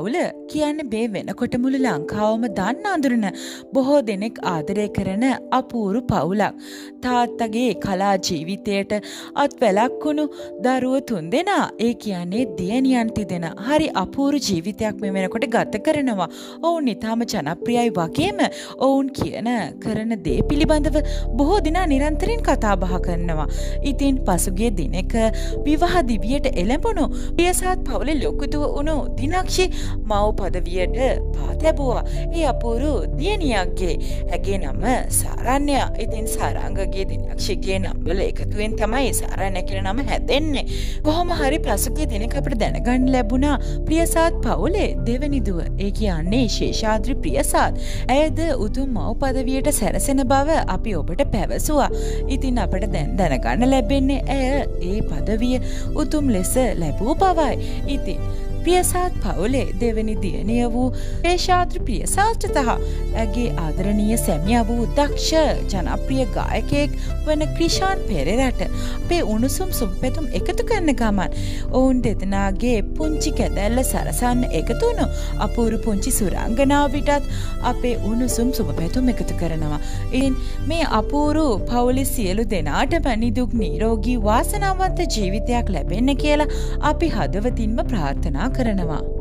පවුල කියන්නේ මේ වෙනකොට මුළු ලංකාවම දන්න අඳුරන බොහෝ දෙනෙක් ආදරය කරන අපූරු පවුලක්. තාත්තගේ කලා ජීවිතයට අත්වැලක් වුණු දරුවෝ 3 දෙනා. ඒ කියන්නේ දියණියන් 3 දෙනා. හරි අපූරු ජීවිතයක් මේ වෙනකොට ගත කරනවා. ඔවුන් ඊටාම ජනප්‍රියයි වගේම ඔවුන් කියන කරන දේ පිළිබඳව බොහෝ දෙනා නිරන්තරයෙන් කතා බහ කරනවා. ඉතින් පසුගිය දිනක විවාහ දිවියට එළඹුණු ප්‍රියසාද් පවුලේ ලොකුදුව වුණු දිනක්ෂි මව් පදවියට පා තැබුවා. ඒ අපූරු දියණියක්ගේ ඇගේ නම සාරණ්‍ය. ඉතින් සාරංගගේ දිනක්ෂිගේ නම් වල එකතුවෙන් තමයි සාරණ්‍ය කියන නම හැදෙන්නේ. කොහොම හරි පසුගිය දිනක අපිට දැනගන්න ලැබුණා ප්‍රියසාද් පවුලේ දෙවෙනි දුව. ඒ කියන්නේ ශේෂාද්‍රි ප්‍රියසාද්. ඇයද උතුම් මව් පදවියට සැරසෙන බව අපි ඔබට පැවසුවා. ඉතින් අපිට දැන් දැනගන්න ලැබෙන්නේ ඇය ඒ පදවිය උතුම් ලෙස ලැබූ බවයි. ඉතින් ප්‍රියසාද් පවුලේ දෙවෙනි දියණිය වූ ශේෂාද්‍රි ප්‍රියසාද් සහ ඇගේ ආදරණීය සැමියා වූ දක්ෂ ජනප්‍රිය ගායකයෙක් වන ක්‍රිෂාන් පෙරේරාට අපේ උණුසුම් සුබපැතුම් එකතු කරන ගමන් ඔවුන් දෙදෙනාගේ පුංචි කැදැල්ල සරසන්න එකතු වුණු අපූරු පුංචි සුරංගනාවිටත් අපේ උණුසුම් සුබපැතුම් එකතු කරනවා. ඉතින් මේ අපූරු පවුලේ සියලු දෙනාටම නිදුක් නිරෝගී වාසනාවන්ත ජීවිතයක් ලැබෙන්න කියලා අපි හදවතින්ම ප්‍රාර්ථනා කරනවා.